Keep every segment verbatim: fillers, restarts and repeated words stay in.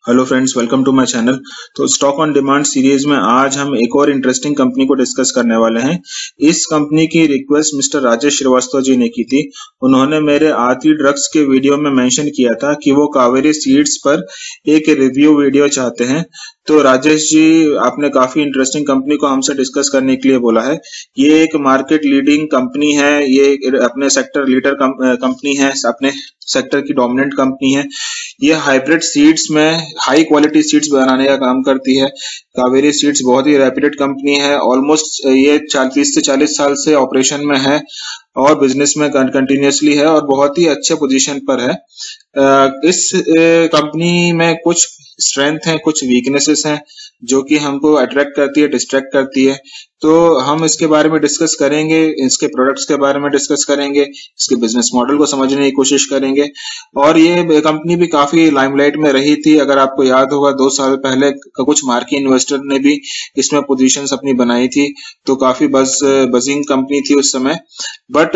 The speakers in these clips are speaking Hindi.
Hello friends, welcome to my channel. तो स्टॉक ऑन डिमांड सीरीज में आज हम एक और इंटरेस्टिंग कंपनी को डिस्कस करने वाले हैं। इस कंपनी की रिक्वेस्ट मिस्टर राजेश श्रीवास्तव जी ने की थी। उन्होंने मेरे आरती ड्रग्स के वीडियो में मेंशन किया था कि वो कावेरी सीड्स पर एक रिव्यू वीडियो चाहते हैं। तो राजेश जी, आपने काफी इंटरेस्टिंग कंपनी को हमसे डिस्कस करने के लिए बोला है। ये एक मार्केट लीडिंग कंपनी है, ये अपने सेक्टर लीडर कंपनी है, अपने सेक्टर की डोमिनेंट कंपनी है। ये हाइब्रिड सीड्स में हाई क्वालिटी सीड्स बनाने का काम करती है। कावेरी सीड्स बहुत ही रेप्यूटेड कंपनी है। ऑलमोस्ट ये तीस से चालीस साल से ऑपरेशन में है और बिजनेस में कंटिन्यूसली है और बहुत ही अच्छे पोजीशन पर है। इस कंपनी में कुछ स्ट्रेंथ है, कुछ वीकनेसेस हैं जो कि हमको अट्रैक्ट करती है, डिस्ट्रैक्ट करती है। तो हम इसके बारे में डिस्कस करेंगे, इसके प्रोडक्ट्स के बारे में डिस्कस करेंगे, इसके बिजनेस मॉडल को समझने की कोशिश करेंगे। और ये कंपनी भी काफी लाइमलाइट में रही थी। अगर आपको याद होगा, दो साल पहले कुछ मार्की इन्वेस्टर ने भी इसमें पोजीशंस अपनी बनाई थी, तो काफी बज बजिंग कंपनी थी उस समय। बट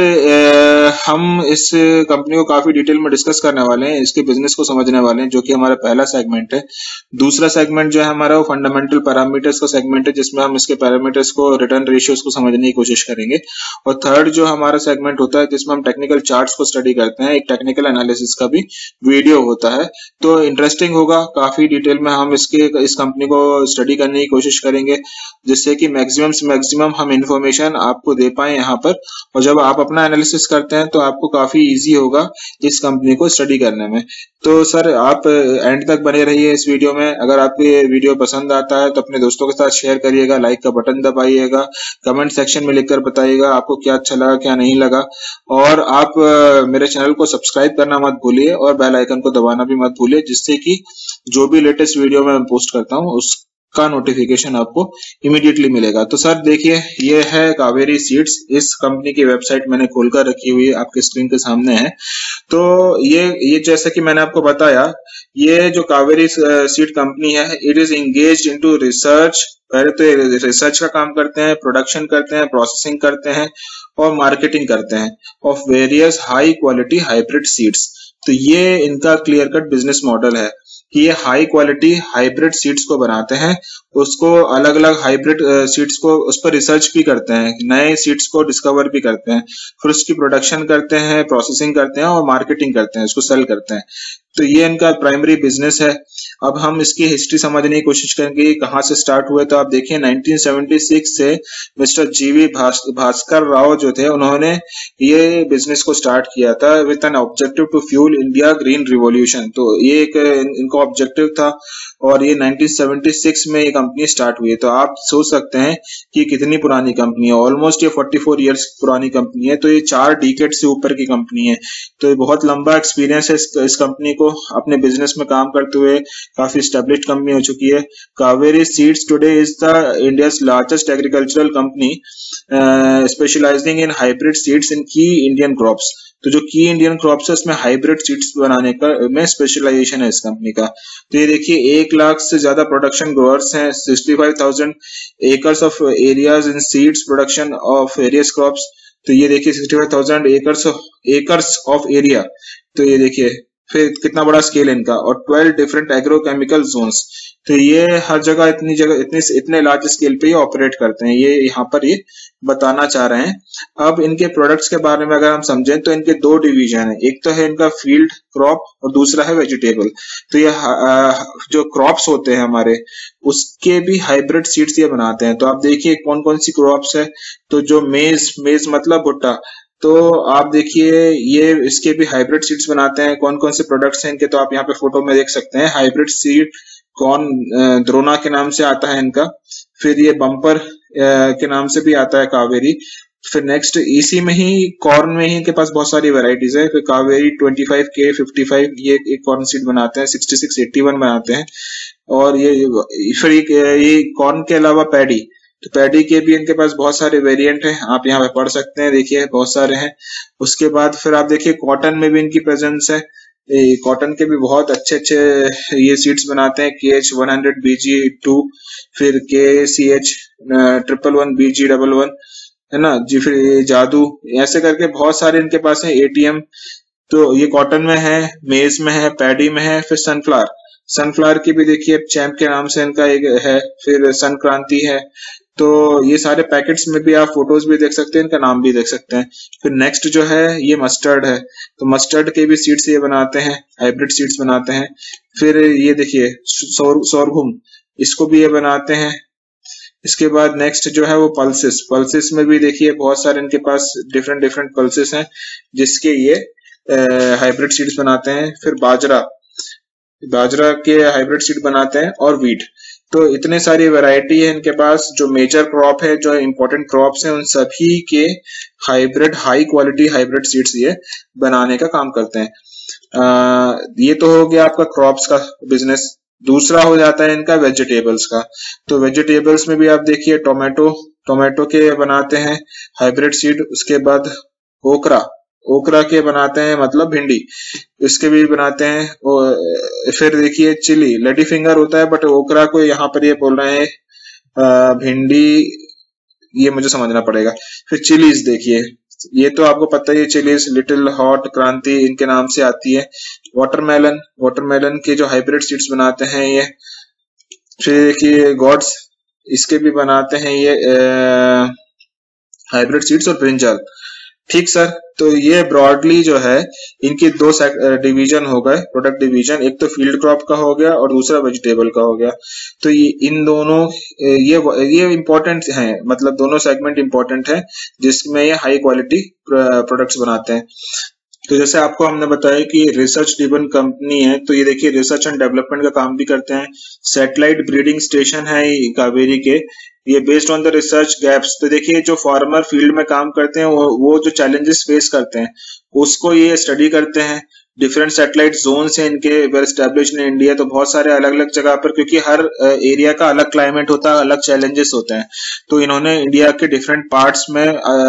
हम इस कंपनी को काफी डिटेल में डिस्कस करने वाले हैं, इसके बिजनेस को समझने वाले हैं, जो कि हमारा पहला सेगमेंट है। दूसरा सेगमेंट जो है हमारा वो फंडामेंटल पैरामीटर्स का सेगमेंट है, जिसमें हम इसके पैरामीटर्स को, रिटर्न रेशियोज को समझने की कोशिश करेंगे। और थर्ड जो हमारा सेगमेंट होता है, जिसमें हम टेक्निकल चार्ट्स को स्टडी करते हैं, एक टेक्निकल एनालिसिस का भी वीडियो होता है। तो इंटरेस्टिंग होगा, काफी डिटेल में हम इसके इस कंपनी को स्टडी करने की कोशिश करेंगे, जिससे कि मैक्सिमम से मैक्सिमम हम इंफॉर्मेशन आपको दे पाए यहाँ पर। और जब आप अपना एनालिसिस करते हैं तो आपको काफी इजी होगा इस कंपनी को स्टडी करने में। तो सर, आप एंड तक बने रहिए इस वीडियो में। अगर आपको ये वीडियो पसंद आता है तो अपने दोस्तों के साथ शेयर करिएगा, लाइक का बटन दबाइएगा, कमेंट सेक्शन में लिखकर बताइएगा आपको क्या अच्छा लगा, क्या नहीं लगा। और आप मेरे चैनल को सब्सक्राइब करना मत भूलिए और बेल आइकन को दबाना भी मत भूलिए, जिससे कि जो भी लेटेस्ट वीडियो मैं पोस्ट करता हूँ उस का नोटिफिकेशन आपको इमीडिएटली मिलेगा। तो सर देखिए, ये है कावेरी सीड्स। इस कंपनी की वेबसाइट मैंने खोलकर रखी हुई है, आपके स्क्रीन के सामने है। तो ये ये जैसा कि मैंने आपको बताया, ये जो कावेरी सीड कंपनी है, it is engaged into research. पहले तो ये रिसर्च का काम करते हैं, प्रोडक्शन करते हैं, प्रोसेसिंग करते हैं और मार्केटिंग करते हैं of various high quality hybrid seeds. तो ये इनका क्लियर कट बिजनेस मॉडल है कि ये हाई क्वालिटी हाइब्रिड सीड्स को बनाते हैं, उसको अलग अलग हाइब्रिड सीड्स को उस पर रिसर्च भी करते हैं, नए सीड्स को डिस्कवर भी करते हैं, फिर उसकी प्रोडक्शन करते हैं, प्रोसेसिंग करते हैं और मार्केटिंग करते हैं, उसको सेल करते हैं। तो ये इनका प्राइमरी बिजनेस है। अब हम इसकी हिस्ट्री समझने की कोशिश करेंगे, कहाँ से स्टार्ट हुए। तो आप देखिए, नाइनटीन सेवेंटी सिक्स से मिस्टर जीवी भास्कर राव जो थे, उन्होंने ये बिजनेस को स्टार्ट किया था with an objective to fuel India green revolution. तो ये एक इनका ऑब्जेक्टिव था और ये नाइनटीन सेवेंटी सिक्स में ये कंपनी स्टार्ट हुई है। तो आप सोच सकते हैं कि कितनी पुरानी कंपनी है। ऑलमोस्ट ये चौवालीस इयर्स पुरानी कंपनी है। तो ये चार डिकेड से ऊपर की कंपनी है। तो ये बहुत लंबा एक्सपीरियंस है इस, इस कंपनी को अपने बिजनेस में काम करते हुए। काफी एस्टेब्लिश्ड कंपनी हो चुकी है। Kaveri seeds today is the India's largest agricultural company specialising in hybrid seeds in key Indian crops. तो जो की इंडियन क्रॉप्स है, उसमें हाइब्रिड सीड्स बनाने का में स्पेशलाइजेशन है इस कंपनी का। तो ये देखिए, एक लाख से ज्यादा प्रोडक्शन ग्रोअर्स हैं, sixty five thousand acres of areas in seeds production of various crops. तो ये देखिए, sixty five thousand acres acres of area. तो ये देखिए फिर कितना बड़ा स्केल है इनका। और ट्वेल्व डिफरेंट एग्रोकेमिकल जोन्स। तो ये हर जगह इतनी जगह इतने इतने लार्ज स्केल पे ये ऑपरेट करते हैं, ये यहाँ पर ये बताना चाह रहे हैं। अब इनके प्रोडक्ट्स के बारे में अगर हम समझें तो इनके दो डिवीजन है, एक तो है इनका फील्ड क्रॉप और दूसरा है वेजिटेबल। तो ये जो क्रॉप्स होते हैं हमारे, उसके भी हाइब्रिड सीड्स ये बनाते हैं। तो आप देखिए कौन कौन सी क्रॉप्स है। तो जो मेज मेज मतलब भुट्टा, तो आप देखिए ये इसके भी हाइब्रिड सीड्स बनाते हैं। कौन कौन से प्रोडक्ट्स हैं इनके, तो आप यहाँ पे फोटो में देख सकते हैं। हाइब्रिड सीड कॉर्न द्रोना के नाम से आता है इनका। फिर ये बम्पर के नाम से भी आता है कावेरी। फिर नेक्स्ट इसी में ही कॉर्न में ही इनके पास बहुत सारी वेराइटीज है। फिर Kaveri twenty five K fifty five ये एक कॉर्न सीड बनाते हैं, सिक्सटी सिक्स एटी वन बनाते हैं। और ये फिर ये कॉर्न के अलावा पैडी, तो पैडी के भी इनके पास बहुत सारे वेरिएंट हैं, आप यहाँ पे पढ़ सकते हैं, देखिए बहुत सारे हैं। उसके बाद फिर आप देखिए कॉटन में भी इनकी प्रेजेंस है। कॉटन के भी बहुत अच्छे अच्छे ये सीड्स बनाते हैं, K H one hundred B G two, फिर K C H triple one B G double one, है ना जी। फिर जादू, ऐसे करके बहुत सारे इनके पास है। एटीएम, तो ये कॉटन में है, मेज में है, पैडी में है, फिर सनफ्लावर। सनफ्लावर की भी देखिए चैंप के नाम से इनका एक है, फिर संक्रांति है। तो ये सारे पैकेट्स में भी आप फोटोज भी देख सकते हैं, इनका नाम भी देख सकते हैं। फिर नेक्स्ट जो है ये मस्टर्ड है, तो मस्टर्ड के भी सीड्स ये बनाते हैं, हाइब्रिड सीड्स बनाते हैं। फिर ये देखिए सोरघुम, इसको भी ये बनाते हैं। इसके बाद नेक्स्ट जो है वो पल्सेस, पल्सेस में भी देखिए बहुत सारे इनके पास डिफरेंट डिफरेंट पल्सेस हैं जिसके ये हाइब्रिड सीड्स बनाते हैं। फिर बाजरा, बाजरा के हाइब्रिड सीड बनाते हैं, और वीट। तो इतने सारी वैरायटी है इनके पास, जो मेजर क्रॉप है, जो इम्पोर्टेंट क्रॉप्स हैं, उन सभी के hybrid high quality hybrid seeds ये बनाने का काम करते हैं। आ, ये तो हो गया आपका क्रॉप्स का बिजनेस। दूसरा हो जाता है इनका वेजिटेबल्स का। तो वेजिटेबल्स में भी आप देखिए टोमेटो, टोमेटो के बनाते हैं हाइब्रिड सीड। उसके बाद ओकरा, ओकरा के बनाते हैं, मतलब भिंडी, इसके भी बनाते हैं। फिर देखिए चिली, लेडी फिंगर होता है, बट ओकरा को यहाँ पर ये बोल रहे हैं भिंडी, ये मुझे समझना पड़ेगा। फिर चिलीज देखिए, ये तो आपको पता ही है, चिलीज लिटिल हॉट, क्रांति इनके नाम से आती है। वाटरमेलन, वाटरमेलन के जो हाइब्रिड सीड्स बनाते हैं ये। फिर देखिए गॉड्स, इसके भी बनाते हैं ये हाइब्रिड सीड्स। और ब्रिंजल। ठीक सर, तो ये ब्रॉडली जो है इनकी दो डिवीजन हो गए, प्रोडक्ट डिवीजन। एक तो फील्ड क्रॉप का हो गया और दूसरा वेजिटेबल का हो गया। तो ये इन दोनों ये ये इंपॉर्टेंट हैं, मतलब दोनों सेगमेंट इंपॉर्टेंट है जिसमें ये हाई क्वालिटी प्रोडक्ट्स बनाते हैं। तो जैसे आपको हमने बताया कि रिसर्च ड्रिवन कंपनी है, तो ये देखिए रिसर्च एंड डेवलपमेंट का काम भी करते हैं। सैटेलाइट ब्रीडिंग स्टेशन है कावेरी के, ये based on the research gaps. तो देखिए जो फार्मर फील्ड में काम करते हैं वो, वो जो चैलेंजेस फेस करते हैं उसको ये स्टडी करते हैं। डिफरेंट सैटेलाइट जोन्स हैं इनके, वेल एस्टैब्लिश्ड इन इंडिया। तो बहुत सारे अलग अलग जगह पर, क्योंकि हर एरिया का अलग क्लाइमेट होता है, अलग चैलेंजेस होते हैं, तो इन्होंने इंडिया के डिफरेंट पार्ट्स में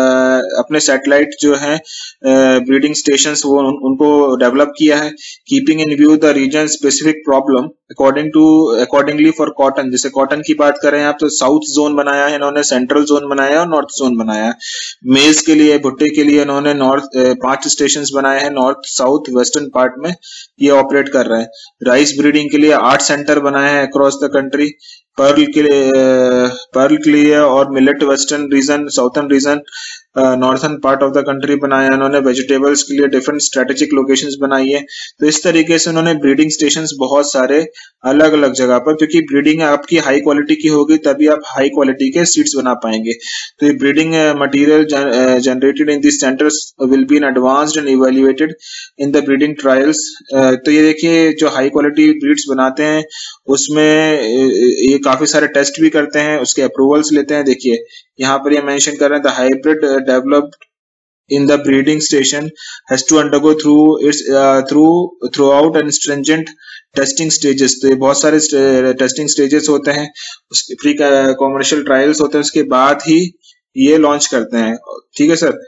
अपने सैटेलाइट जो है ब्रीडिंग स्टेशंस वो उन, उनको डेवलप किया है, keeping in view the region specific problem according to accordingly for cotton. जैसे कॉटन की बात करें आप, तो साउथ जोन बनाया है इन्होंने, सेंट्रल जोन बनाया है और नॉर्थ जोन बनाया है। मेज के लिए, भुट्टे के लिए इन्होंने नॉर्थ पांच स्टेशन बनाए हैं, नॉर्थ साउथ वेस्टर्न पार्ट में ये ऑपरेट कर रहे हैं। राइस ब्रीडिंग के लिए आठ सेंटर बनाए हैं अक्रॉस द कंट्री। पर्ल के लिए पर्ल के लिए और millet western region, southern region, northern part of the country बनाया है इन्होंने। वेजिटेबल्स के लिए डिफरेंट स्ट्रेटेजिक लोकेशंस बनाई है। तो इस तरीके से उन्होंने ब्रीडिंग स्टेशंस बहुत सारे अलग अलग जगह पर, क्योंकि ब्रीडिंग आपकी हाई क्वालिटी की होगी तभी आप हाई क्वालिटी के सीड्स बना पाएंगे। तो ये breeding material generated in this centres will be advanced and evaluated in the breeding trials. तो ये देखिए जो हाई क्वालिटी ब्रीड्स बनाते हैं उसमें ये काफी सारे टेस्ट भी करते हैं, उसके अप्रूवल्स लेते हैं। देखिए यहाँ पर ये मेंशन कर रहे हैं, the hybrid developed in the breeding station has to undergo through its uh, through throughout and stringent testing stages। तो ये बहुत सारे टेस्टिंग स्टेजेस होते हैं, उसके प्री कॉमर्शियल ट्रायल्स होते हैं, उसके बाद ही ये लॉन्च करते हैं। ठीक है सर,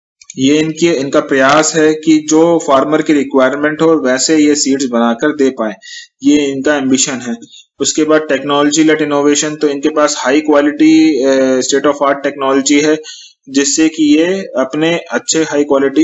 ये इनके इनका प्रयास है कि जो फार्मर की रिक्वायरमेंट हो वैसे ये सीड्स बनाकर दे पाए, ये इनका एम्बिशन है। उसके बाद टेक्नोलॉजी लेट इनोवेशन, तो इनके पास high quality state of art technology है जिससे कि ये अपने अच्छे हाई क्वालिटी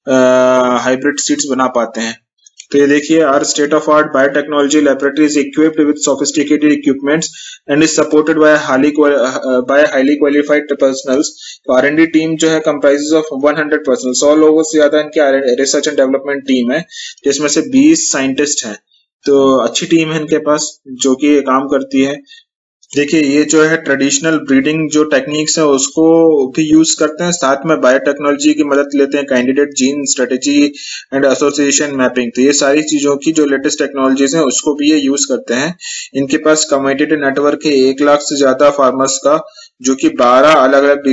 हाइब्रिड सीड्स बना पाते हैं। तो ये देखिए our state of art biotechnology laboratory is equipped with sophisticated equipments and is supported by highly by highly qualified personnels. तो आर एंड डी टीम जो है कंप्राइजेस ऑफ हंड्रेड पर्सन, सौ लोगों से ज्यादा इनकी रिसर्च एंड डेवलपमेंट टीम है, जिसमें से बीस साइंटिस्ट हैं। तो अच्छी टीम है इनके पास जो कि काम करती है। देखिए ये जो है ट्रेडिशनल ब्रीडिंग जो टेक्निक्स है उसको भी यूज करते हैं, साथ में बायोटेक्नोलॉजी की मदद लेते हैं, candidate gene strategy and association mapping. तो ये सारी चीजों की जो लेटेस्ट टेक्नोलॉजीज हैं उसको भी ये यूज करते हैं। इनके पास कम्युनिटी नेटवर्क है एक लाख से ज्यादा फार्मर्स का, जो कि बारह अलग अलग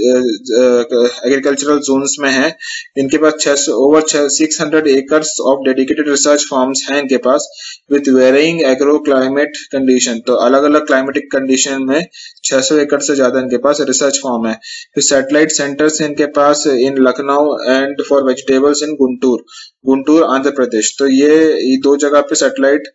एग्रीकल्चरल जोन्स में है। इनके पास छह over six hundred acres of dedicated research farms हैं इनके पास, with varying agro climate condition. तो अलग अलग क्लाइमेटिक कंडीशन में छह सौ एकड़ से ज्यादा इनके पास रिसर्च फार्म है। फिर सैटेलाइट सेंटर्स इनके पास in Lucknow and for vegetables in Guntur, Guntur Andhra Pradesh. तो ये, ये दो जगह पे सैटेलाइट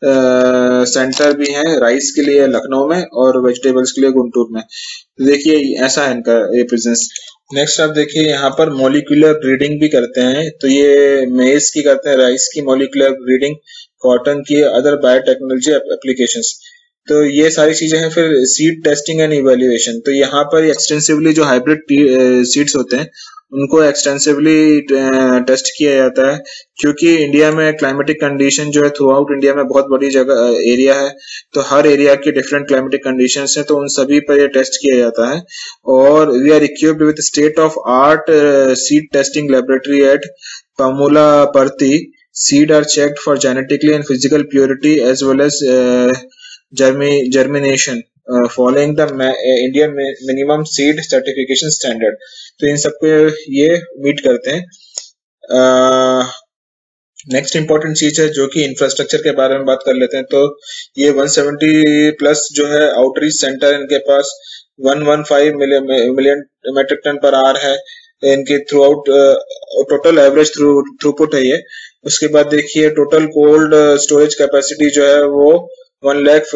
सेंटर भी हैं, राइस के लिए लखनऊ में और वेजिटेबल्स के लिए गुंटूर में। तो देखिए ऐसा है इनका ये बिजनेस। नेक्स्ट आप देखिए यहाँ पर मॉलिक्यूलर ब्रीडिंग भी करते हैं। तो ये मेज की करते हैं, राइस की मॉलिक्यूलर ब्रीडिंग, कॉटन की अदर बायोटेक्नोलॉजी एप्लीकेशंस। तो ये सारी चीजें हैं। फिर सीड टेस्टिंग एंड इवेल्युएशन, तो यहाँ पर एक्सटेंसिवली जो हाइब्रिड सीड्स होते हैं उनको एक्सटेंसिवली टेस्ट किया जाता है, क्योंकि इंडिया में क्लाइमेटिक कंडीशन जो है थ्रू आउट इंडिया में बहुत बड़ी जगह एरिया है, तो हर एरिया की डिफरेंट क्लाइमेटिक कंडीशंस हैं, तो उन सभी पर ये टेस्ट किया जाता है। और we are equipped with state of art seed testing laboratory at Pamula Parthi. Seed are checked for genetically and physical purity as well as uh, germi- germination, uh, following the ma- uh, Indian mi- minimum seed certification standard. तो इन सबको ये मीट करते हैं। नेक्स्ट इंपॉर्टेंट चीज है जो कि इंफ्रास्ट्रक्चर के बारे में बात कर लेते हैं। तो ये एक सौ सत्तर प्लस जो है आउटरीच सेंटर इनके पास एक सौ पंद्रह million metric ton per hour है इनके through out, total average through throughput है ये। उसके बाद देखिए टोटल कोल्ड स्टोरेज कैपेसिटी जो है वो one lakh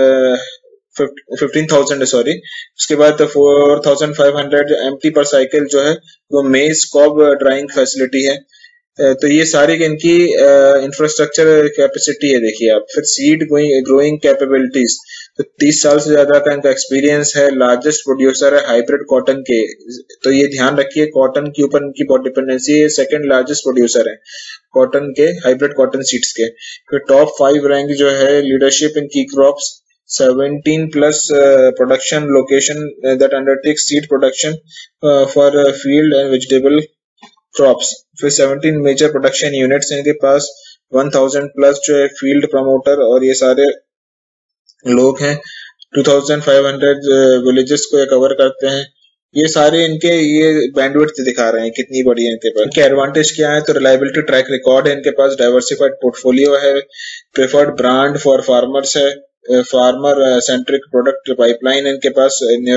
fifteen thousand sorry. उसके बाद four thousand five hundred MT per cycle जो है वो मेज कॉब ड्राइंग फैसिलिटी है। तो ये सारी इनकी इंफ्रास्ट्रक्चर कैपेसिटी है। देखिए आप फिर सीड ग्रोइंग कैपेबिलिटीज, तो तीस साल से ज्यादा का इनका एक्सपीरियंस है। लार्जेस्ट प्रोड्यूसर है हाइब्रिड कॉटन के, तो ये ध्यान रखिए कॉटन के ऊपर इनकी बहुत डिपेंडेंसी है। सेकंड लार्जेस्ट प्रोड्यूसर है कॉटन के, हाइब्रिड कॉटन सीड्स के। फिर टॉप फाइव रैंक जो है leadership in key crops, seventeen plus production location that undertake seed production for field and vegetable crops. फिर सेवनटीन मेजर प्रोडक्शन यूनिट्स इनके पास, वन थाउजेंड प्लस जो है फील्ड प्रमोटर और ये सारे लोग हैं। Two thousand five hundred villages को ये कवर करते हैं। ये सारे इनके ये बैंडविड्थ दिखा रहे हैं कितनी बड़ी है इनके पास। इनके एडवांटेज क्या है, तो रिलायबिलिटी ट्रैक रिकॉर्ड है इनके पास, डाइवर्सिफाइड पोर्टफोलियो है, प्रेफर्ड ब्रांड फॉर फार्मर्स है, फार्मर सेंट्रिक प्रोडक्ट पाइपलाइन इनके पास,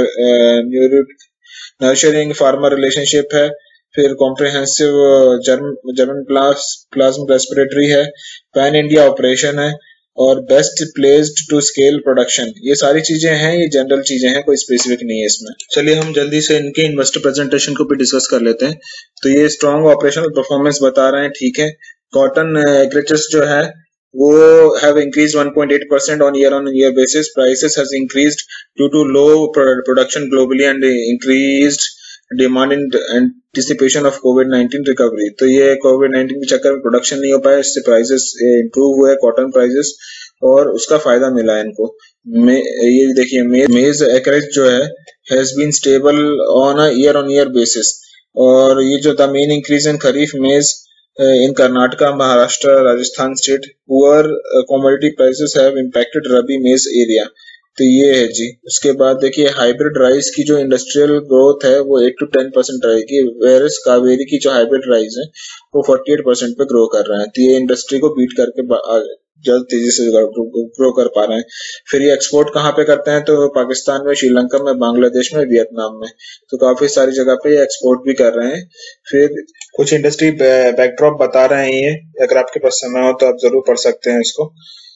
नर्चरिंग फार्मर रिलेशनशिप है। फिर कॉम्प्रिहेंसिव जर्मन प्लाज्म रेस्पिरेटरी है, पैन इंडिया ऑपरेशन है और best placed to scale production. ये सारी चीजें हैं, ये जनरल चीजें हैं, कोई स्पेसिफिक नहीं है इसमें। चलिए हम जल्दी से इनके इन्वेस्टर प्रेजेंटेशन को भी डिस्कस कर लेते हैं। तो ये स्ट्रॉन्ग ऑपरेशनल परफॉर्मेंस बता रहे हैं, ठीक है। कॉटन एग्रीकल्चर जो है वो have increased one point eight percent on year on year basis. Prices has increased due to low production globally and increased demand in anticipation of covid nineteen recovery. तो ये कोविड नाइनटीन के चक्कर में प्रोडक्शन नहीं हो पाया, इससे प्राइसेस इंप्रूव हुए कॉटन प्राइसेस और उसका फायदा मिला इनको। ये देखिए मे, मेज एकरेज जो है has been stable on a year on year basis. और ये जो the main increase in kharif maize in Karnataka, Maharashtra, Rajasthan state, poor commodity prices have impacted rabi maize area. तो ये है जी। उसके बाद देखिए हाइब्रिड राइस की जो इंडस्ट्रियल ग्रोथ है वो eight to ten percent versus, वेरस कावेरी की जो हाइब्रिड राइस है वो फोर्टी एट परसेंट पे ग्रो कर रहा है। तो ये इंडस्ट्री को बीट करके जल्द तेजी से ग्रो कर पा रहे हैं। फिर ये एक्सपोर्ट कहाँ पे करते हैं, तो पाकिस्तान में, श्रीलंका में, बांग्लादेश में, वियतनाम में, तो काफी सारी जगह पे ये एक्सपोर्ट भी कर रहे हैं। फिर कुछ इंडस्ट्री बैकड्रॉप बता रहे हैं, ये अगर आपके पास समय हो तो आप जरूर पढ़ सकते हैं इसको।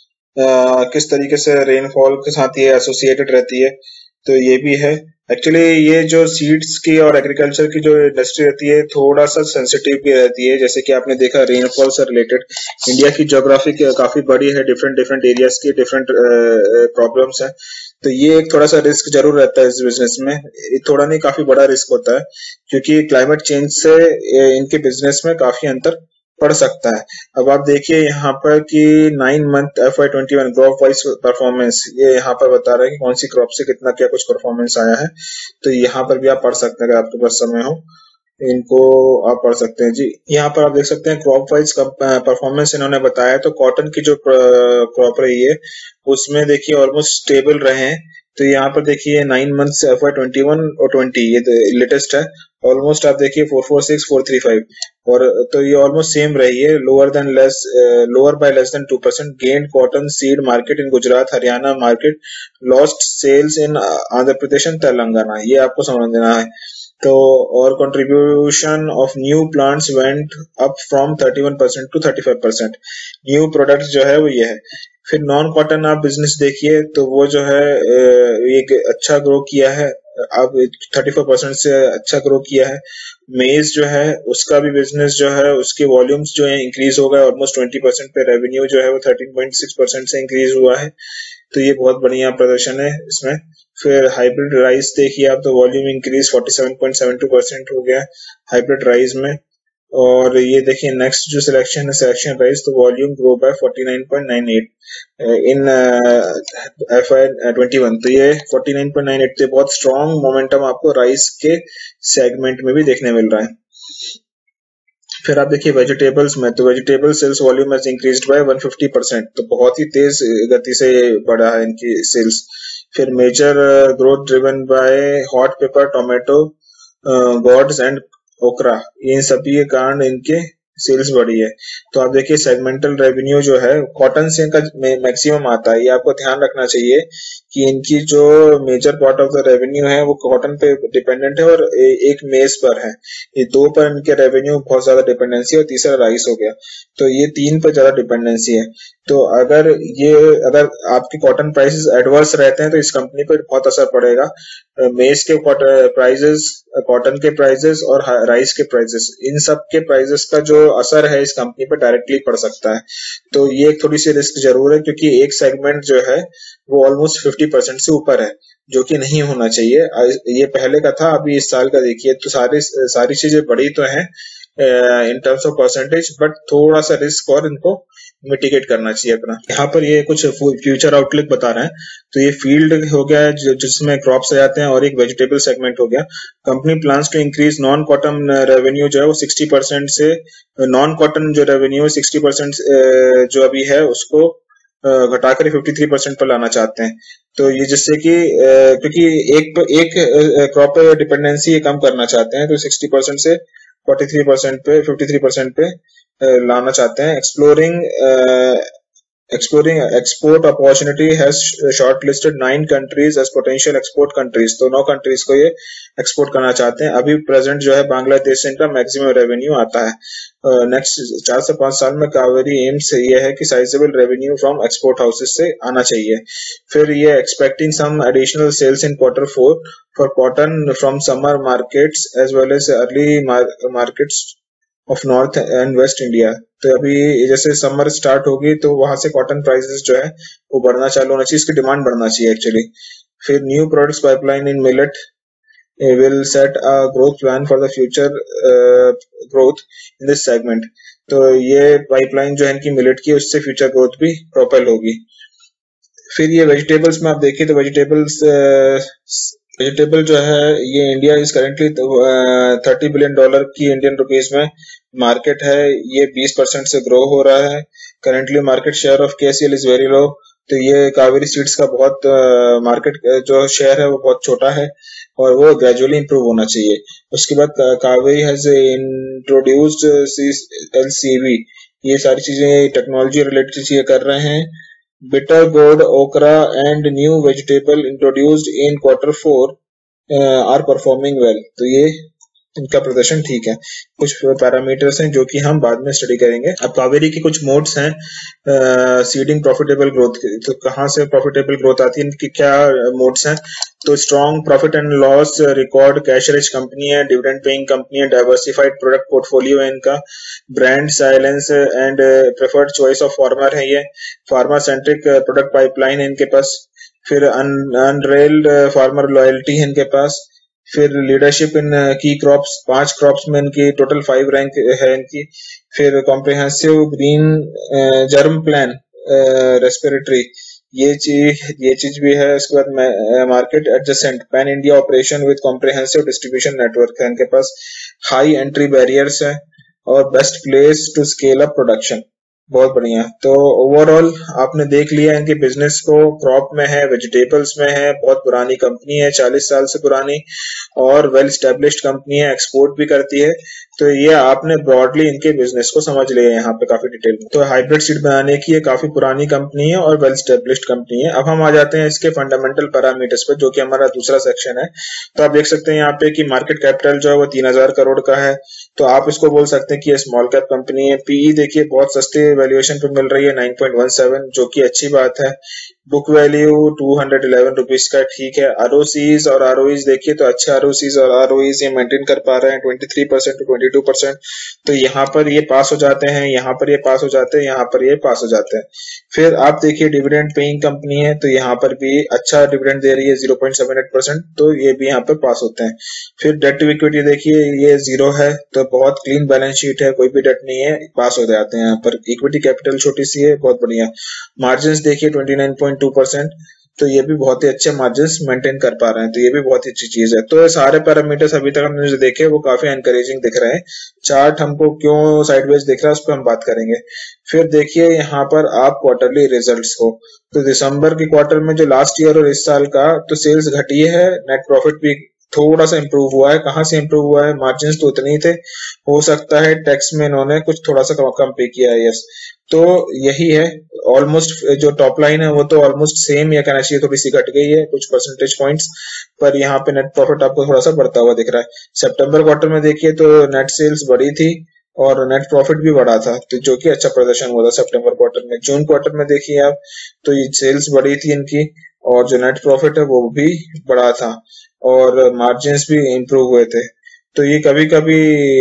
Uh, किस तरीके से रेनफॉल के साथ ये एसोसिएटेड रहती है, तो ये भी है। एक्चुअली ये जो सीड्स की और एग्रीकल्चर की जो इंडस्ट्री रहती है थोड़ा सा सेंसिटिव भी रहती है, जैसे कि आपने देखा रेनफॉल से रिलेटेड। इंडिया की ज्योग्राफी काफी बड़ी है, डिफरेंट डिफरेंट एरियाज की डिफरेंट प्रॉब्लम्स है, तो ये एक थोड़ा सा रिस्क जरूर रहता है इस बिजनेस में। थोड़ा नहीं, काफी बड़ा रिस्क होता है, क्योंकि क्लाइमेट चेंज से इनके बिजनेस में काफी अंतर पड़ सकता है। अब आप देखिए यहाँ पर कि nine month F Y twenty one crop wise performance, ये यहाँ पर बता रहा है कि कौन सी क्रॉप से कितना क्या कुछ परफॉर्मेंस आया है। तो यहाँ पर भी आप पढ़ सकते हैं, अगर आपके पास समय हो इनको आप पढ़ सकते हैं जी। यहाँ पर आप देख सकते हैं क्रॉप वाइज परफॉर्मेंस इन्होंने बताया। तो कॉटन की जो क्रॉप रही है उसमें देखिए ऑलमोस्ट स्टेबल रहे हैं। तो यहाँ पर देखिए nine months F Y twenty one और ट्वेंटी, ये लेटेस्ट है। ऑलमोस्ट आप देखिए four four six four three five, और तो ये ऑलमोस्ट सेम रही है, lower than less lower by less than two percent. Gain cotton seed market in Gujarat, Haryana market, lost sales in Andhra Pradesh and Telangana, ये आपको समझना है। तो और contribution of new plants went up from thirty one percent to thirty five percent. New product जो है वो ये है। फिर नॉन कॉटन आप बिजनेस देखिए तो वो जो है एक अच्छा ग्रो किया है अब थर्टी फोर परसेंट से अच्छा ग्रो किया है। मेज जो है उसका भी बिजनेस जो है उसके वॉल्यूम्स जो है इंक्रीज हो गए, ऑलमोस्ट ट्वेंटी परसेंट पे रेवेन्यू जो है वो थर्टीन पॉइंट सिक्स परसेंट से इंक्रीज हुआ है, तो ये बहुत बढ़िया प्रदर्शन है इसमें। फिर हाइब्रिड राइस देखिए आप, तो volume increase forty seven point seven two percent हो गया हाइब्रिड राइस में। और ये देखिए नेक्स्ट जो सिलेक्शन है सिलेक्शन राइस, तो volume grow by forty nine point nine eight in F I twenty one, तो ये forty nine point nine eight, तो बहुत स्ट्रॉन्ग मोमेंटम आपको राइस के सेगमेंट में भी देखने मिल रहा है। फिर आप देखिए वेजिटेबल्स में, तो vegetable sales volume has increased by one fifty percent, तो बहुत ही तेज गति से बढ़ा है इनकी सेल्स। फिर major growth driven by hot pepper, tomato, gods and okra, इन सभी के कारण इनके सेल्स बढ़ी है। तो आप देखिए सेगमेंटल रेवेन्यू जो है कॉटन से इनका मैक्सिमम आता है, ये आपको ध्यान रखना चाहिए कि इनकी जो major part of the revenue है वो कॉटन पे डिपेंडेंट है और ए, एक मेज पर है। ये दो पर इनके रेवेन्यू बहुत ज्यादा डिपेंडेंसी है और तीसरा राइस हो गया, तो ये तीन पर ज्यादा डिपेंडेंसी है। तो अगर ये अगर आपके कॉटन प्राइसेस एडवर्स रहते हैं तो इस कंपनी पर बहुत असर पड़ेगा। मेज के प्राइसेस, कॉटन के प्राइसेस और राइस के प्राइसेस, इन सब के प्राइसेस का जो असर है इस कंपनी पर डायरेक्टली पड़ सकता है। तो ये एक थोड़ी सी रिस्क जरूर है, क्योंकि एक सेगमेंट जो है वो ऑलमोस्ट फिफ्टी परसेंट से ऊपर है, जो कि नहीं होना चाहिए। ये पहले का था, अभी इस साल का देखिए तो सारी सारी चीजें बढ़ी तो हैं in terms of percentage, but थोड़ा सा रिस्क और इनको मिटिगेट करना चाहिए अपना। यहाँ पर ये कुछ फ्यूचर आउटलुक बता रहे हैं, तो ये फील्ड हो गया है जिसमें क्रॉप्स आ जाते हैं, और एक वेजिटेबल सेगमेंट हो गया। Company plans to increase non cotton revenue जो है वो सिक्सटी परसेंट से, नॉन कॉटन जो रेवेन्यू है सिक्सटी परसेंट जो अभी है उसको घटाकर फिफ्टी थ्री परसेंट पर लाना चाहते हैं। तो ये जिससे कि क्योंकि एक एक क्रॉप पे डिपेंडेंसी कम करना चाहते हैं, तो सिक्सटी परसेंट से फोर्टी थ्री परसेंट पे फिफ्टी थ्री परसेंट पे लाना चाहते हैं। Exploring exploring export opportunity has shortlisted nine countries as potential export countries, तो नौ कंट्रीज को ये एक्सपोर्ट करना चाहते हैं। अभी प्रेजेंट जो है बांग्लादेश से इनका मैक्सिमम रेवेन्यू आता है। नेक्स्ट uh, चार से पांच साल में कावेरी एम्स ये है कि sizable revenue from export houses से आना चाहिए। फिर ये expecting some additional sales in quarter four for cotton from summer markets as well as early markets of north and west India. तो अभी जैसे समर स्टार्ट होगी तो वहां से कॉटन प्राइसेस जो है वो बढ़ना चालू होना चाहिए, इसकी डिमांड बढ़ना चाहिए एक्चुअली। फिर new products pipeline in millet will set a growth plan for the future uh, growth in this segment, तो ये पाइपलाइन जो है इनकी मिलेट की उससे फ्यूचर ग्रोथ भी प्रोपेल होगी। फिर ये वेजिटेबल्स में आप देखिए तो वेजिटेबल्स वेजिटेबल जो है ये India is currently thirty billion dollar की इंडियन रुपीज में मार्केट है, ये बीस परसेंट से ग्रो हो रहा है। Currently market share of KCL is very low, तो ये कावेरी सीड्स का बहुत मार्केट uh, जो शेयर है वो बहुत छोटा है और वो ग्रेजुअली इंप्रूव होना चाहिए। उसके बाद कावेरी हैज इंट्रोड्यूस्ड एलसीवी, ये सारी चीजें टेक्नोलॉजी रिलेटेड चीजें कर रहे हैं। Bitter gourd, okra and new vegetable introduced in quarter four are performing well, तो ये इनका प्रदर्शन ठीक है। कुछ पैरामीटर्स हैं जो कि हम बाद में स्टडी करेंगे। अब कावेरी की कुछ मोड्स हैं सीडिंग प्रॉफिटेबल ग्रोथ, तो कहाँ से प्रॉफिटेबल ग्रोथ आती है, इनकी क्या मोड्स हैं। तो strong profit and loss record, cash rich company है, डिविडेंड पेइंग कंपनी है, डाइवर्सिफाइड प्रोडक्ट पोर्टफोलियो है इनका, brand salience and preferred choice of farmer है, ये फार्मा सेंट्रिक प्रोडक्ट पाइपलाइन है इनके पास। फिर अनरेल्ड फार्मर लॉयल्टी है इनके पास। फिर लीडरशिप इन की क्रॉप्स, पांच क्रॉप्स में इनकी टोटल फाइव रैंक है इनकी। फिर comprehensive green germ plan respiratory, ये चीज ये चीज भी है। उसके बाद market adjacent pan India operation with comprehensive distribution network है इनके पास। हाई एंट्री बैरियर्स है और best place to scale up production, बहुत बढ़िया। तो ओवरऑल आपने देख लिया इनके बिजनेस को, क्रॉप में है, वेजिटेबल्स में है, बहुत पुरानी कंपनी है, चालीस साल से पुरानी और वेल स्टैब्लिश्ड कंपनी है, एक्सपोर्ट भी करती है। तो ये आपने ब्रॉडली इनके बिजनेस को समझ लिया यहाँ पे काफी डिटेल में। तो हाइब्रिड सीड बनाने की ये काफी पुरानी कंपनी है और वेल स्टैब्लिश्ड कंपनी है। अब हम आ जाते हैं इसके फंडामेंटल पैरामीटर्स पर, जो कि हमारा दूसरा सेक्शन है। तो आप देख सकते हैं यहाँ पे कि मार्केट कैपिटल जो है वो तीन हजार करोड़ का है, तो आप इसको बोल सकते हैं कि ये स्मॉल कैप कंपनी है। पीई देखिए बहुत सस्ते वैल्यूएशन पे मिल रही है नाइन पॉइंट वन सेवन, जो कि अच्छी बात है। Book value two hundred eleven rupees का, ठीक है। आरओसीज और आरओईज देखिए तो अच्छे आरओसीज और आरओईज ये मेंटेन कर पा रहे हैं twenty three percent to twenty two percent. तो यहाँ पर ये पास हो जाते हैं, यहाँ पर ये पास हो जाते हैं, यहाँ पर ये पास हो जाते हैं। फिर आप देखिए डिविडेंड पेइंग कंपनी है, तो यहाँ पर भी अच्छा डिविडेंड दे रही है zero point seven eight percent, तो ये भी यहाँ पर पास होते हैं। फिर डेट टू इक्विटी देखिए ये जीरो है, तो बहुत क्लीन बैलेंस शीट है, कोई भी डेट नहीं है, पास हो जाते हैं यहाँ पर। इक्विटी कैपिटल छोटी सी है, बहुत बढ़िया। मार्जिन देखिए twenty nine point two percent, तो ये भी बहुत ही अच्छे मार्जिन्स मेंटेन कर पा रहे हैं, तो ये भी बहुत ही अच्छी चीज है। तो ये सारे पैरामीटर्स अभी तक हमने जो देखे वो काफी एनकरेजिंग दिख रहे हैं। चार्ट हमको क्यों साइडवेज दिख रहा है उस पर हम बात करेंगे। फिर देखिए यहाँ पर आप क्वार्टरली रिजल्ट्स को, तो दिसंबर के क्वार्टर में जो लास्ट ईयर और इस साल का, तो सेल्स घटी है, नेट प्रॉफिट भी थोड़ा सा इंप्रूव हुआ है। कहां से इंप्रूव हुआ है, मार्जिन तो उतने ही थे, हो सकता है टैक्स में इन्होंने कुछ थोड़ा सा कम पे किया है, यस। तो यही है, ऑलमोस्ट जो टॉप लाइन है वो तो ऑलमोस्ट सेम या कहना चाहिए थोड़ी सी घट गई है कुछ परसेंटेज पॉइंट्स, पर यहाँ पे नेट प्रॉफिट आपको थोड़ा सा बढ़ता हुआ दिख रहा है। सितंबर क्वार्टर में देखिए तो नेट सेल्स बढ़ी थी और नेट प्रॉफिट भी बढ़ा था, तो जो कि अच्छा प्रदर्शन हुआ था सितंबर क्वार्टर में। जून क्वार्टर में देखिए आप, तो ये सेल्स बढ़ी थी इनकी और जो नेट प्रॉफिट है वो भी बढ़ा था और मार्जिन्स भी इंप्रूव हुए थे। तो ये कभी कभी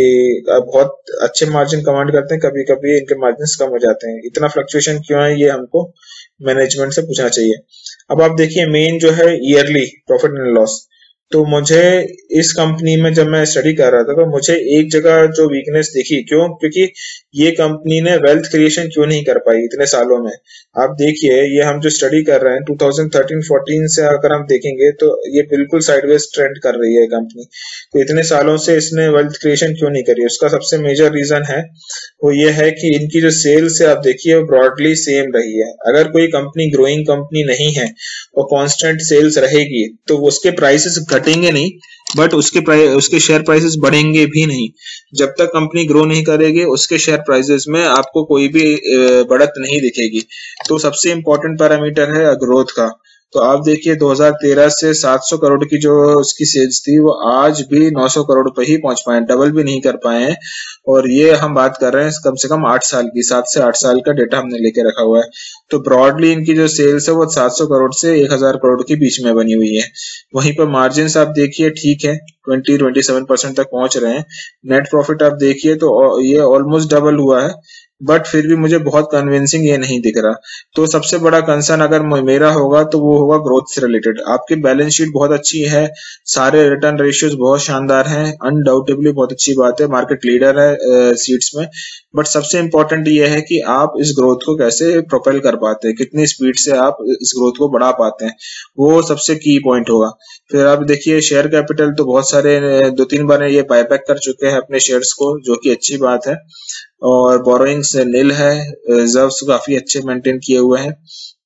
बहुत अच्छे मार्जिन कमांड करते हैं, कभी कभी इनके मार्जिन कम हो जाते हैं। इतना फ्लक्चुएशन क्यों है, ये हमको मैनेजमेंट से पूछना चाहिए। अब आप देखिए मेन जो है ईयरली प्रॉफिट एंड लॉस, तो मुझे इस कंपनी में जब मैं स्टडी कर रहा था तो मुझे एक जगह जो वीकनेस दिखी, क्यों, क्योंकि ये कंपनी ने वेल्थ क्रिएशन क्यों नहीं कर पाई इतने सालों में। आप देखिए ये हम जो स्टडी कर रहे हैं टू थाउजेंड थर्टीन फोर्टीन से अगर हम देखेंगे तो ये बिल्कुल साइडवेज ट्रेंड कर रही है कंपनी, तो इतने सालों से इसने वेल्थ क्रिएशन क्यों नहीं करी। उसका सबसे मेजर रीजन है वो ये है कि इनकी जो सेल्स है आप देखिए वो ब्रॉडली सेम रही है। अगर कोई कंपनी ग्रोइंग कंपनी नहीं है और कांस्टेंट सेल्स रहेगी तो उसके प्राइसेस घटेंगे नहीं, बट उसके प्राइस उसके शेयर प्राइसेस बढ़ेंगे भी नहीं। जब तक कंपनी ग्रो नहीं करेगी उसके शेयर प्राइसेस में आपको कोई भी बढ़त नहीं दिखेगी। तो सबसे इंपॉर्टेंट पैरामीटर है ग्रोथ का। तो आप देखिए दो हज़ार तेरह से सात सौ करोड़ की जो उसकी सेल्स थी वो आज भी नौ सौ करोड़ पे ही पहुंच पाए, डबल भी नहीं कर पाए हैं। और ये हम बात कर रहे हैं कम से कम आठ साल की, सात से आठ साल का डेटा हमने लेके रखा हुआ है। तो ब्रॉडली इनकी जो सेल्स है वो सात सौ करोड़ से एक हज़ार करोड़ के बीच में बनी हुई है। वहीं पर मार्जिन आप देखिए ठीक है, ट्वेंटी ट्वेंटी सेवन परसेंट तक पहुंच रहे हैं। नेट प्रॉफिट आप देखिए तो ये ऑलमोस्ट डबल हुआ है, बट फिर भी मुझे बहुत कन्विंसिंग ये नहीं दिख रहा। तो सबसे बड़ा कंसर्न अगर मेरा होगा तो वो होगा ग्रोथ से रिलेटेड। आपकी बैलेंस शीट बहुत अच्छी है, सारे रिटर्न रेशियोज बहुत शानदार हैं, अनडाउटेबली बहुत अच्छी बात है, मार्केट लीडर है सीट्स में। बट सबसे इंपॉर्टेंट ये है कि आप इस ग्रोथ को कैसे प्रोपेल कर पाते हैं, कितनी स्पीड से आप इस ग्रोथ को बढ़ा पाते हैं, वो सबसे की पॉइंट होगा। फिर आप देखिए शेयर कैपिटल तो बहुत सारे दो तीन बार ये बायबैक कर चुके हैं अपने शेयर्स को, जो कि अच्छी बात है। और बोरोइंग्स नील है, रिजर्व्स काफी अच्छे मेंटेन किए हुए हैं।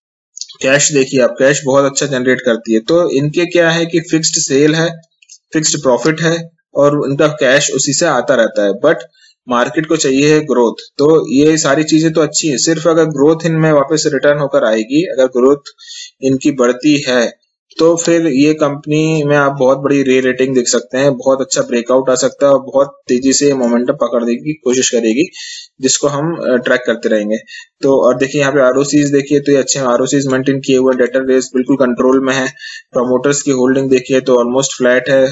कैश देखिए आप, कैश बहुत अच्छा जनरेट करती है। तो इनके क्या है कि फिक्स्ड सेल है, फिक्स्ड प्रॉफिट है और उनका कैश उसी से आता रहता है। बट मार्केट को चाहिए है ग्रोथ, तो ये सारी चीजें तो अच्छी है। सिर्फ अगर ग्रोथ इनमें वापस रिटर्न होकर आएगी, अगर ग्रोथ इनकी बढ़ती है तो फिर ये कंपनी में आप बहुत बड़ी रे रेटिंग देख सकते हैं, बहुत अच्छा ब्रेकआउट आ सकता है और बहुत तेजी से मोमेंटम पकड़ने की कोशिश करेगी, जिसको हम ट्रैक करते रहेंगे। तो और देखिए यहाँ पे आरओसीज देखिए तो ये अच्छे आरओसीज मेंटेन किए हुए, डेटर रेस बिल्कुल कंट्रोल में है। प्रमोटर्स की होल्डिंग देखिए तो ऑलमोस्ट फ्लैट है।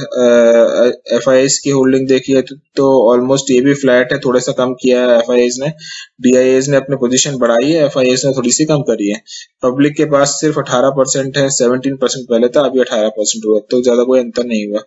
एफआईआईज की होल्डिंग देखिए तो ऑलमोस्ट ये भी फ्लैट है, थोड़ा सा कम किया है एफआईआईज ने। डीआईएज ने अपनी पोजीशन बढ़ाई है, एफआईआईज ने थोड़ी सी कम करी है। पब्लिक के पास सिर्फ अठारह परसेंट है, सत्रह परसेंट पहले था, अभी अठारह परसेंट हुआ, तो ज्यादा कोई अंतर नहीं हुआ।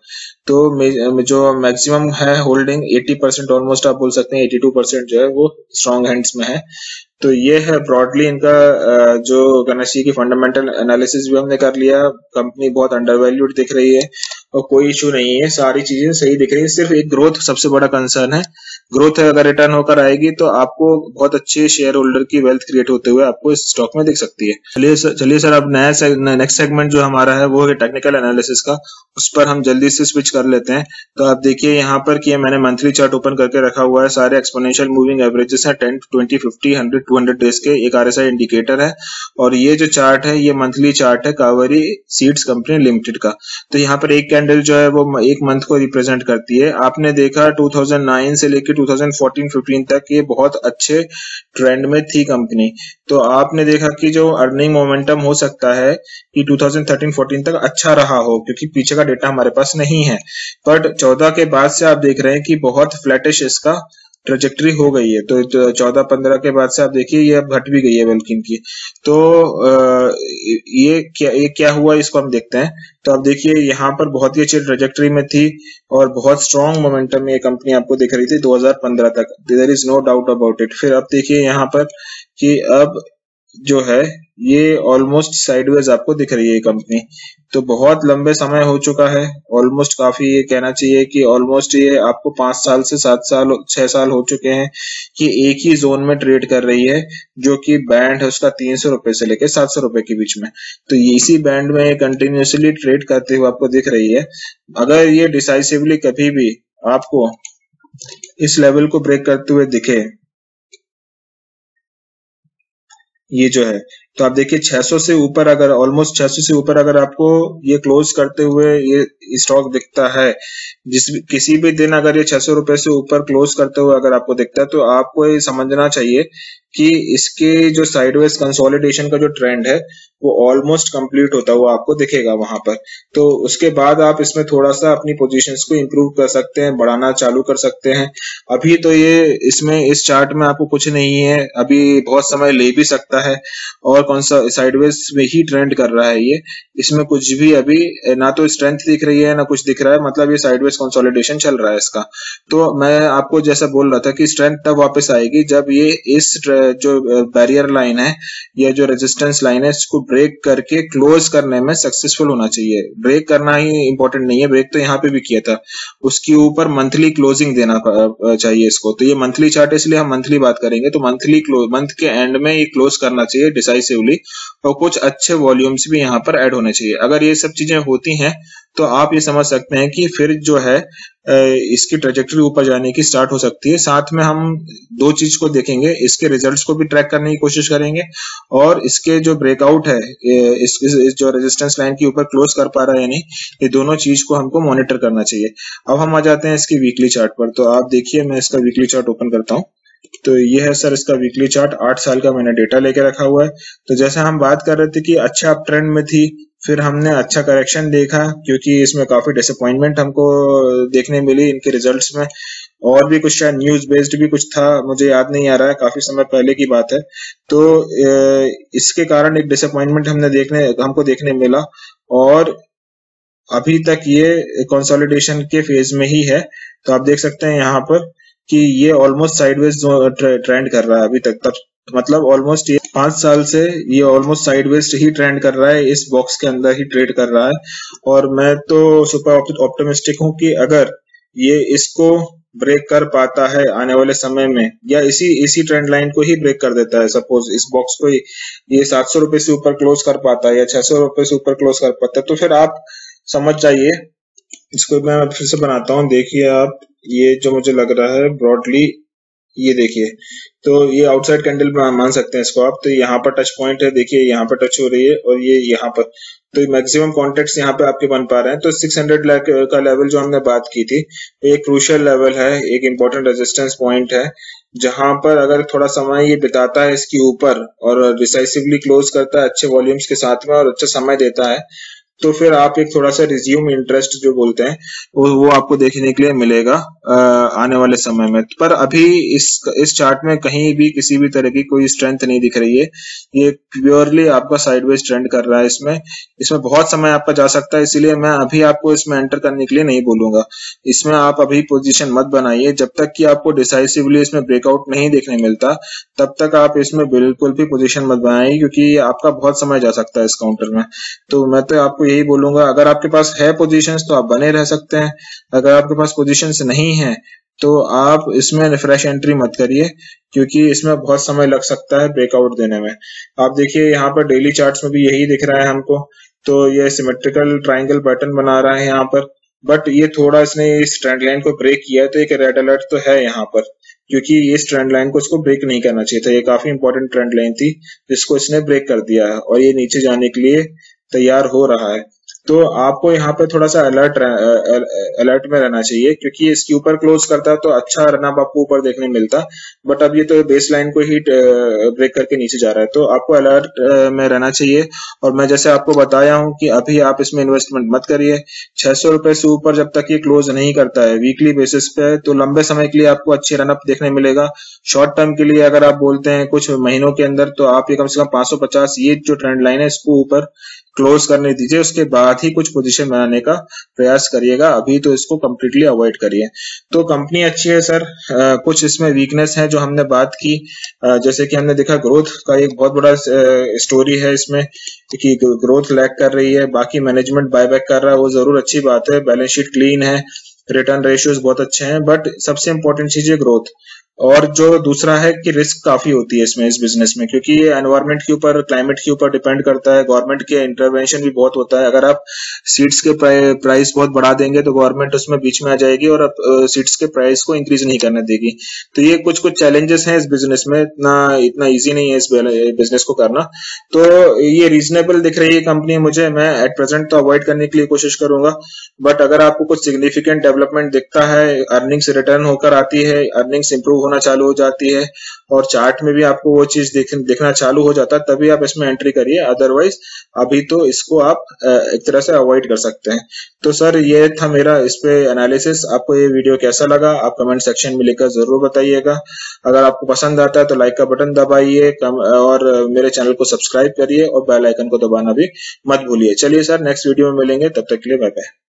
तो जो मैक्सिमम है होल्डिंग अस्सी परसेंट ऑलमोस्ट आप बोल सकते हैं, बयासी परसेंट जो है वो स्ट्रॉन्ग हैंड्स में है। तो ये है ब्रॉडली इनका जो कहना चाहिए कि फंडामेंटल एनालिसिस भी हमने कर लिया। कंपनी बहुत अंडरवैल्यूड दिख रही है और कोई इशू नहीं है, सारी चीजें सही दिख रही है। सिर्फ एक ग्रोथ सबसे बड़ा कंसर्न है। ग्रोथ अगर रिटर्न होकर आएगी तो आपको बहुत अच्छे शेयर होल्डर की वेल्थ क्रिएट होते हुए आपको इस स्टॉक में दिख सकती है। चलिए सर चलिए सर अब नया नेक्स्ट सेगमेंट जो हमारा है वो है टेक्निकल एनालिसिस का, उस पर हम जल्दी से स्विच कर लेते हैं। तो आप देखिए यहाँ पर कि मैंने मंथली चार्ट ओपन करके रखा हुआ है, सारे एक्सपोनेंशियल मूविंग एवरेजेस हैं, ten twenty fifty hundred two hundred days के एक आरएसआई इंडिकेटर है। और ये जो चार्ट है ये मंथली चार्ट है कावेरी सीड्स कंपनी लिमिटेड का। तो यहाँ पर एक कैंडल जो है वो एक मंथ को रिप्रेजेंट करती है। आपने देखा टू थाउजेंड नाइन से लेकर टू थाउजेंड फोर्टीन फिफ्टीन तक ये बहुत अच्छे ट्रेंड में थी कंपनी। तो आपने देखा कि जो अर्निंग मोमेंटम हो सकता है कि टू थाउजेंड थर्टीन फोर्टीन तक अच्छा रहा हो, क्योंकि पीछे का डेटा हमारे पास नहीं है। बट चौदह के बाद से आप देख रहे हैं कि बहुत फ्लैटिश इसका ट्रेजेक्टरी हो गई है। तो चौदह पंद्रह के बाद से आप देखिए ये अब घट भी गई है बल्कि इनकी। तो ये क्या ये क्या हुआ इसको हम देखते हैं। तो आप देखिए यहाँ पर बहुत ही अच्छी ट्रेजेक्टरी में थी और बहुत स्ट्रॉन्ग मोमेंटम में ये कंपनी आपको दिख रही थी दो हज़ार पंद्रह तक। There is no doubt about it. फिर अब देखिए यहाँ पर कि अब जो है ये ऑलमोस्ट साइडवेज आपको दिख रही है कंपनी। तो बहुत लंबे समय हो चुका है, ऑलमोस्ट काफी ये कहना चाहिए कि ऑलमोस्ट ये आपको पांच साल से सात साल छह साल हो चुके हैं कि एक ही जोन में ट्रेड कर रही है, जो कि बैंड है उसका तीन सौ रुपए से लेकर सात सौ रुपए के बीच में। तो इसी बैंड में ये कंटिन्यूसली ट्रेड करते हुए आपको दिख रही है। अगर ये डिसाइसिवली कभी भी आपको इस लेवल को ब्रेक करते हुए दिखे, ये जो है, तो आप देखिए छह सौ से ऊपर अगर ऑलमोस्ट छह सौ से ऊपर अगर आपको ये क्लोज करते हुए ये स्टॉक दिखता है, जिस किसी भी दिन अगर ये छह सौ रुपए से ऊपर क्लोज करते हुए अगर आपको दिखता है, तो आपको ये समझना चाहिए कि इसके जो साइडवेज कंसोलिडेशन का जो ट्रेंड है वो ऑलमोस्ट कंप्लीट होता हुआ आपको दिखेगा वहां पर। तो उसके बाद आप इसमें थोड़ा सा अपनी पोजीशंस को इंप्रूव कर सकते हैं, बढ़ाना चालू कर सकते हैं। अभी तो ये इसमें इस चार्ट में आपको कुछ नहीं है, अभी बहुत समय ले भी सकता है और कौन सा साइडवेज में ही ट्रेंड कर रहा है ये। इसमें कुछ भी अभी ना तो स्ट्रेंथ दिख रही है ना कुछ दिख रहा है, मतलब ये साइडवेज कंसोलिडेशन चल रहा है इसका। तो मैं आपको जैसा बोल रहा था कि स्ट्रेंथ तब वापस आएगी जब ये इस जो बैरियर लाइन है या जो रेजिस्टेंस लाइन है इसको ब्रेक करके क्लोज करने में सक्सेसफुल होना चाहिए। ब्रेक करना ही इंपॉर्टेंट नहीं है, ब्रेक तो यहाँ पे भी किया था, उसके ऊपर मंथली क्लोजिंग देना चाहिए इसको। तो ये मंथली चार्ट है इसलिए हम मंथली बात करेंगे। तो मंथली मंथ के एंड में ये क्लोज करना चाहिए डिसाइसिवली और कुछ अच्छे वॉल्यूम्स भी यहाँ पर ऐड होने चाहिए। अगर ये सब चीजें होती हैं तो आप ये समझ सकते हैं कि फिर जो है इसकी ट्रेजेक्टरी ऊपर जाने की स्टार्ट हो सकती है। साथ में हम दो चीज को देखेंगे, इसके रिजल्ट्स को भी ट्रैक करने की कोशिश करेंगे और इसके जो ब्रेकआउट है इस, इस, इस जो रेजिस्टेंस लाइन के ऊपर क्लोज कर पा रहा है या नहीं, ये दोनों चीज को हमको मॉनिटर करना चाहिए। अब हम आ जाते हैं इसकी वीकली चार्ट पर। तो आप देखिए मैं इसका वीकली चार्ट ओपन करता हूँ। तो ये है सर इसका वीकली चार्ट, आठ साल का मैंने डेटा लेके रखा हुआ है। तो जैसे हम बात कर रहे थे कि अच्छा अप ट्रेंड में थी, फिर हमने अच्छा करेक्शन देखा क्योंकि इसमें काफी डिसअपॉइंटमेंट हमको देखने मिली इनके रिजल्ट्स में, और भी कुछ शायद न्यूज बेस्ड भी कुछ था, मुझे याद नहीं आ रहा है, काफी समय पहले की बात है। तो इसके कारण एक डिसअपॉइंटमेंट हमने देखने हमको देखने मिला और अभी तक ये कंसोलिडेशन के फेज में ही है। तो आप देख सकते हैं यहाँ पर कि ये ऑलमोस्ट साइडवेज ट्रेंड कर रहा है अभी तक, तब मतलब ऑलमोस्ट ये पांच साल से ये ऑलमोस्ट साइडवेज ही ट्रेंड कर रहा है, इस बॉक्स के अंदर ही ट्रेड कर रहा है। और मैं तो सुपर ऑप्टिमिस्टिक हूं कि अगर ये इसको ब्रेक कर पाता है आने वाले समय में, या इसी इसी ट्रेंड लाइन को ही ब्रेक कर देता है, सपोज इस बॉक्स को ये सात सौ रुपए से ऊपर क्लोज कर पाता है या छह सौ रुपए से ऊपर क्लोज कर पाता है, तो फिर आप समझ जाइए। इसको मैं फिर से बनाता हूँ, देखिए आप, ये जो मुझे लग रहा है ब्रॉडली, ये देखिए, तो ये आउटसाइड कैंडल में मान सकते हैं इसको आप। तो यहाँ पर टच पॉइंट है, देखिए यहाँ पर टच हो रही है और ये यहाँ पर, तो मैक्सिमम कॉन्टेक्ट्स यहाँ पे आपके बन पा रहे हैं। तो छह सौ का लेवल जो हमने बात की थी, एक क्रूशियल लेवल है, एक इंपॉर्टेंट रेजिस्टेंस पॉइंट है, जहां पर अगर थोड़ा समय ये बिताता है इसके ऊपर और डिसाइसिवली क्लोज करता है अच्छे वॉल्यूम्स के साथ में और अच्छा समय देता है, तो फिर आप एक थोड़ा सा रिज्यूम इंटरेस्ट जो बोलते हैं वो वो आपको देखने के लिए मिलेगा आ, आने वाले समय में। पर अभी इस इस चार्ट में कहीं भी किसी भी तरह की कोई स्ट्रेंथ नहीं दिख रही है, ये प्योरली आपका साइडवेज ट्रेंड कर रहा है। इसमें इसमें बहुत समय आपका जा सकता है, इसीलिए मैं अभी आपको इसमें एंटर करने के लिए नहीं बोलूंगा। इसमें आप अभी पोजीशन मत बनाइए, जब तक कि आपको डिसाइसिवली इसमें ब्रेकआउट नहीं देखने मिलता तब तक आप इसमें बिल्कुल भी पोजीशन मत बनाइए, क्योंकि आपका बहुत समय जा सकता है इस काउंटर में। तो मैं तो आपको यही बोलूंगा, अगर आपके पास है पोजीशंस तो आप बने रह सकते हैं, अगर आपके पास पोजीशंस नहीं है तो आप इसमें फ्रेश एंट्री मत करिए, क्योंकि इसमें बहुत समय लग सकता है ब्रेकआउट देने में। आप देखिए यहाँ पर डेली चार्ट्स में भी यही दिख रहा है हमको। तो ये सिमेट्रिकल ट्राइंगल पैटर्न बना रहा है यहाँ पर, बट ये थोड़ा इसने इस ट्रेंड लाइन को ब्रेक किया है, तो एक रेड अलर्ट तो है यहाँ पर क्योंकि ये इस ट्रेंड लाइन को इसको ब्रेक नहीं करना चाहिए था। ये काफी इंपॉर्टेंट ट्रेंड लाइन थी जिसको इसने ब्रेक कर दिया है और ये नीचे जाने के लिए तैयार हो रहा है। तो आपको यहाँ पे थोड़ा सा अलर्ट अलर्ट में रहना चाहिए, क्योंकि इसके ऊपर क्लोज करता है तो अच्छा रनअप आपको ऊपर देखने मिलता, बट अब ये तो बेस लाइन को ही ब्रेक करके नीचे जा रहा है, तो आपको अलर्ट में रहना चाहिए। और मैं जैसे आपको बताया हूँ कि अभी आप इसमें इन्वेस्टमेंट मत करिए। छह सौ रुपए से ऊपर जब तक ये क्लोज नहीं करता है वीकली बेसिस पे, तो लंबे समय के लिए आपको अच्छी रनअप देखने मिलेगा। शॉर्ट टर्म के लिए अगर आप बोलते हैं कुछ महीनों के अंदर, तो आप ये कम से कम पांच सौ पचास ये जो ट्रेंड लाइन है इसको ऊपर क्लोज करने दीजिए, उसके बाद ही कुछ पोजीशन बनाने का प्रयास करिएगा। अभी तो इसको कंप्लीटली अवॉइड करिए। तो कंपनी अच्छी है सर, आ, कुछ इसमें वीकनेस है जो हमने बात की, आ, जैसे कि हमने देखा ग्रोथ का एक बहुत बड़ा स्टोरी है इसमें कि ग्रोथ लैग कर रही है, बाकी मैनेजमेंट बायबैक कर रहा है, वो जरूर अच्छी बात है, बैलेंस शीट क्लीन है, रिटर्न रेशियोज बहुत अच्छे हैं, बट सबसे इंपॉर्टेंट चीज है ग्रोथ। और जो दूसरा है कि रिस्क काफी होती है इसमें, इस बिजनेस में, क्योंकि ये एनवायरनमेंट के ऊपर, क्लाइमेट के ऊपर डिपेंड करता है। गवर्नमेंट के इंटरवेंशन भी बहुत होता है। अगर आप सीड्स के प्राइस बहुत बढ़ा देंगे तो गवर्नमेंट उसमें बीच में आ जाएगी और सीड्स के प्राइस को इंक्रीज नहीं करने देगी। तो ये कुछ कुछ चैलेंजेस हैं इस बिजनेस में, इतना इतना ईजी नहीं है इस बिजनेस को करना। तो ये रीजनेबल दिख रही है कंपनी मुझे, मैं एट प्रेजेंट तो अवॉइड करने के लिए कोशिश करूंगा, बट अगर आपको कुछ सिग्निफिकेंट डेवलपमेंट दिखता है, अर्निंग्स रिटर्न होकर आती है, अर्निंग्स इंप्रूव होना चालू हो जाती है और चार्ट में भी आपको वो चीज देख, देखना चालू हो जाता है, तभी आप इसमें एंट्री करिए। अदरवाइज अभी तो इसको आप एक तरह से अवॉइड कर सकते हैं। तो सर ये था मेरा इस पे एनालिसिस। आपको ये वीडियो कैसा लगा आप कमेंट सेक्शन में लिखकर जरूर बताइएगा। अगर आपको पसंद आता है तो लाइक का बटन दबाइए और मेरे चैनल को सब्सक्राइब करिए और बेल आइकन को दबाना भी मत भूलिए। चलिए सर, नेक्स्ट वीडियो में मिलेंगे, तब तक के लिए बाय बाय।